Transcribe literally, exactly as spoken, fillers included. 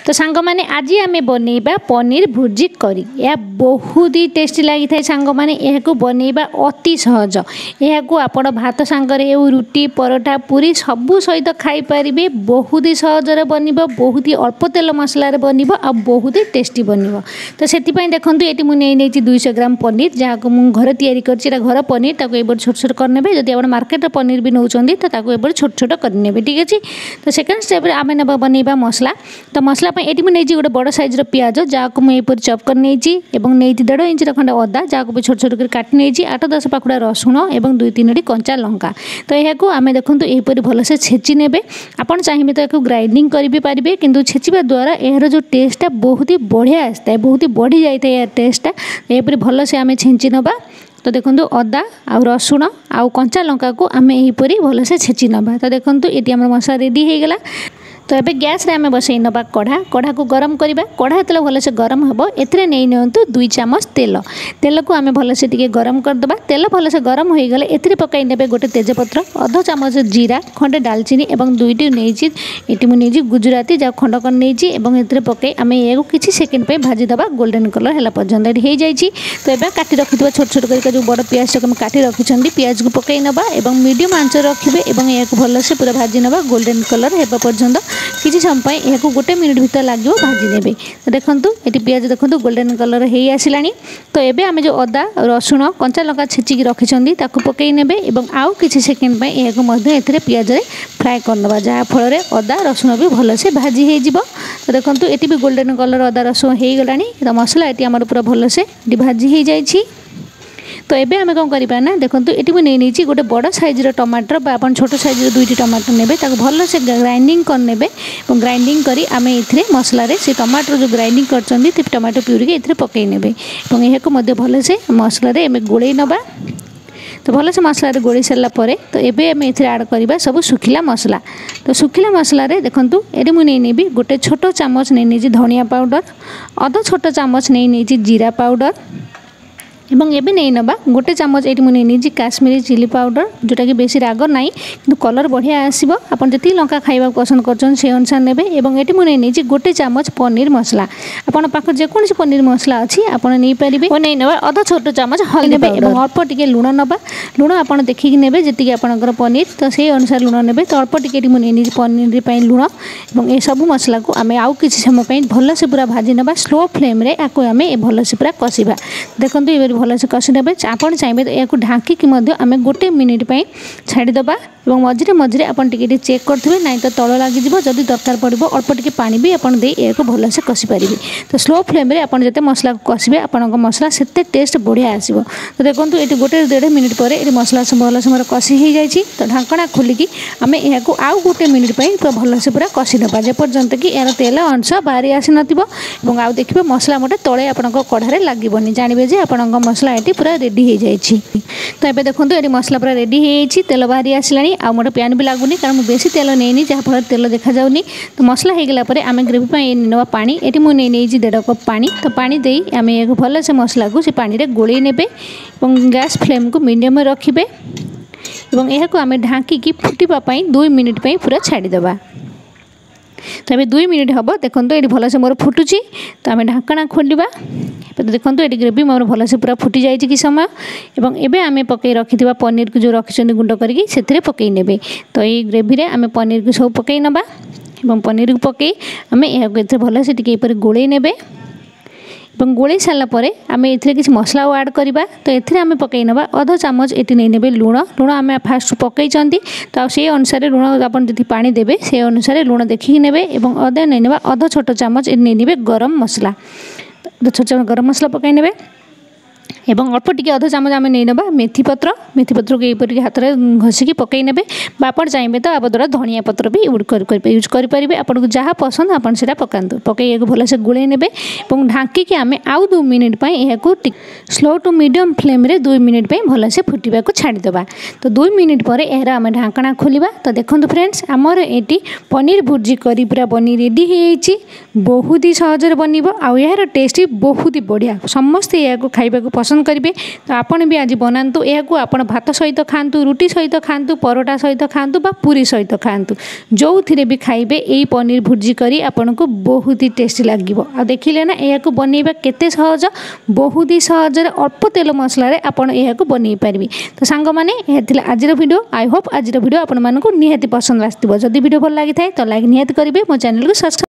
तो सांग माने आज आम बनइबा पनीर भुर्जी करी। यह बहुत ही टेस्टी लगी था सांग माने। यह बनइबा अति सहज। यह आपण भात सांगरे रुटी परोठा पूरी सबू सहित खाई पारिबे। बहुत ही सहजरे बनिबो, बहुत ही अल्प तेल मसला बनिबो आ बहुत ही टेस्टी बनिबो। तो सेतिपई देखंतु एटी मु नै नै दो सौ ग्राम पनीर जहाको मु घर तैयारी करछि। एटा घर पनीर ताको एबो छोट छोट करनेबे। जदि आपण मार्केट रे पनीर भी नउचंदी तो ताको एबो छोट छोट करनेबे। ठीक अछि। तो सेकंड स्टेप रे आमे नबा बनइबा मसला। तो मसला पे एटी मु नै गोटे बड़ साइज रो प्याज जहाको मु एपर चॉप कर नैछि एवं नैछि डेढ़ इंच रो खंड अदा जहाको भी छोट छोट कर काटि नैछि आठ दस पाखुड़ा रसुण एवं दुई तीन टी कंचा लंका। तो यहाको आमे देखंतु एपर भल से छेची नेबे। आपण चाहिबे तो याको ग्राइंडिंग करि भी पारिबे, किंतु छेचिबा द्वारा एहर जो टेस्ट टा बहुत ही बढ़िया आस्ता है, बहुत ही बढ़ी जाइता है टेस्ट टा। एपर भल से आमे छेंची नबा। तो देखंतु अदा आ रसुण आ कंचा लंका को आमे एपरी भल से छेची नबा। तो देखंतु एटी हमर मसला रेडी हे गेला। तो ये गैस रे आमे बसई नबा कढ़ा। कढ़ा को गरम करबा। कढ़ा तेल भल से गरम हबो एथरे नै नियंतु दुई चम्मच तेल। तेल को आमे भल से टिके गरम कर दबा। तेल भल से गरम होई गले एथरे पकाई नेबे गोटे तेजपत्र, आधा चम्मच जीरा, खंडे दालचीनी एवं दुईटी नैछि एटी मु नैछि गुजराती जा खंड कर नैछि एवं एथरे पकाई आमे एगो किछि सेकेंड पे भाजी दबा गोल्डन कलर हैला पर्यंत हे जाइछि। तो एबे काटी रखितबा छोट छोट करके जो बड़ प्याज को काटी रखिछंदी प्याज को पकाई नबा एवं मीडियम आंच रखिबे एवं याको भल से पूरा भाजी नबा गोल्डन कलर हेबा पर्यंत। किसी समय यह गोटे मिनिट भीतर लगे भाजी ने। तो देखो ये प्याज देखो गोल्डन कलर हो आसला। तो ये आम जो अदा रसुण कंचा लंका छेचिकी रखिंट ताकू पकई ने आउ किसी सेकेंड यह पियाज फ्राए करनवा जहाँफल अदा रसुण भी भल से भाजी हो। तो देखो ये भी गोल्डन कलर अदा रसुण हो गलानी। तो मसला ये आम पूरा भल से भाजी हो जाए। तो ये आम कौन करवा ना देखो ये मुझे नहीं नहीं गोटे बड़ साइज टमाटर बा अपन छोट साइज दुईटी टमाटर ने भल से ग्राइंडिंग करने ग्राइंडिंग करी आम ये मसला से टमाटर जो ग्राइंडिंग कर टमाटो प्यूरी के पकई ने यह भल से मसला गोड़े नवा। तो भल से मसला गोड़ी सारापर तो ये आम ये आड करवा सब सुखिला मसला। तो सुखिला मसला देखूँ ये मुझे नहीं गोटे छोट चामच नहीं धनिया पाउडर, अध छोट चामच नहीं जीरा पाउडर एवं एबे नहीं नबा गोटे चामच ये मुझे नहीं काश्मीरी चिली पाउडर जोटा कि बेसी राग ना कि कलर बढ़िया आसो। आपन जी लंका खाइबा पसंद कर से अनुसार ने। ये मुझे नहीं गोटे चामच पनीर मसला। आपन पाख जेकोसी पनीर मसला अच्छी आपड़ नहीं पारे। नहीं नवा अध छोट चामच हल्दी ने अल्प टिके लुण नबा। लुण आप देखिए ने जी आपंकर पनीर तो से अनुसार लुण ने। तो अल्प टिके मुझे नहीं पनीर पर लुण और ये सब मसला को आम आउ कि समय भल से पूरा भाजी नबा। स्लो फ्लेम रे आको आम भल से पूरा कषा। देखो ये भल से कषि ने आपड़ चाहिए तो यह ढांकी आम गोटे मिनिट छाड़ीदबा और मझे मझे आप चेक करेंगे ना तो तल लगे जदि दरकार पड़ो अल्प टिके पानी भी आपड़ दे या भल से कषि पारे। तो स्लो फ्लेम रे आपड़ जिते मसला को कषिबे आपण मसला से टेस्ट बढ़िया आसो। तो देखो ये गोटे डेढ़ मिनिट पर ये मसला भल से मोर कषि हो जाए। तो ढांकणा खोलिकी आम यह आउ गोटे मिनिट पूरा भल से पूरा कषि नवा जेपर्यंत कि यार तेल अंश बाहरी आसी नथिबो। आउ देखिए मसला मोटे तले आपण कढ़ारे लगभग जानवे जे आपण मसला ये पूरा रेडी हो जाए। तो ये देखो ये मसला पूरा रेडी हो तेल बाहरी आसला। आ मोटे पैन भी लगुनि कारण बेसी तेल नहीं जहाँफल तेल देखा जाऊनी। तो मसला हो गला आम ग्रेवी नवा पानी ये मुझे नहीं डेढ़ कप पानी। तो पानी दे आम एक भल से मसला को पानी में गोले ने गैस फ्लेम को मीडियम रखिए और यह आम ढांकी फुटापी दुई मिनिट पूरा छाड़ीदबा। तो ये दुई मिनिट हम देखो ये भल से मोर फुटुची। तो आम ढांकणा खोलिबा। तो देखो ये ग्रेवी मोर भल से पूरा फुटी जाए कि समय और एवं आम पकई रखि पनीर को जो रखिंट गुंड करके पकई ने। तो ये ग्रेवी आम पनीर को सब पकई नबा और पनीर को पकई आम यह भल से टे गोले ने गोले सारापर आम ये किसी मसला ऐड करवा। तो ये आम पकई नवा अध चामच ये नहीं ने लुण। लुण आम फास्ट पकई तो से अनुसार लुण आप पानी देवे से अनुसार लुण देखिए ने अदा नहीं ना अध छोट चामच नहीं ने गरम मसला। छोट चामच गरम मसला पकई ने एवं अल्प टिके अध चामच आम नहीं ना मेथी पत्र। मेथी पत्र को यपरिक हाथ में घसिकी पकई ने। आप चाहिए तो आप द्वारा धनिया पत्र भी यूज करेंगे। आपको जहाँ पसंद आप पकातु पकई भल से गोले ने ढांकी आम आउ दो मिनिट यह स्लो टू मीडियम फ्लेम रे दुई मिनिट भल से फुटा को छाड़ीदबा। तो दुई मिनिट पर यार आम ढांकणा खोलिबा। तो देखो फ्रेंड्स आमर ये पनीर भुर्जी करी पूरा बनी रेडी हो बहुत ही सहज बन यार टेस्ट बहुत ही बढ़िया। समस्ते या खाइबा पसंद पसंद करेंगे। तो आपण भी आज बनातु यह आपण भात सहित खातु रुटी सहित खातु परोटा सहित खातु बा पूरी सहित खातु जो थे भी खाइबे यही पनीर भुर्जी करी आपन को बहुत ही टेस्टी लगे। आ देखिले ना यह बनइबा केते सहज बहुत ही सहज अल्प तेल मसला आपड़ यह बनई पारि। तो सांग मैंने यह आज वीडियो आई होप आज वीडियो आपण मानक निहाती पसंद आसो। जदि वीडियो भल लगी था तो लाइक निहाती करेंगे, मो चैनल को सब्सक्राइब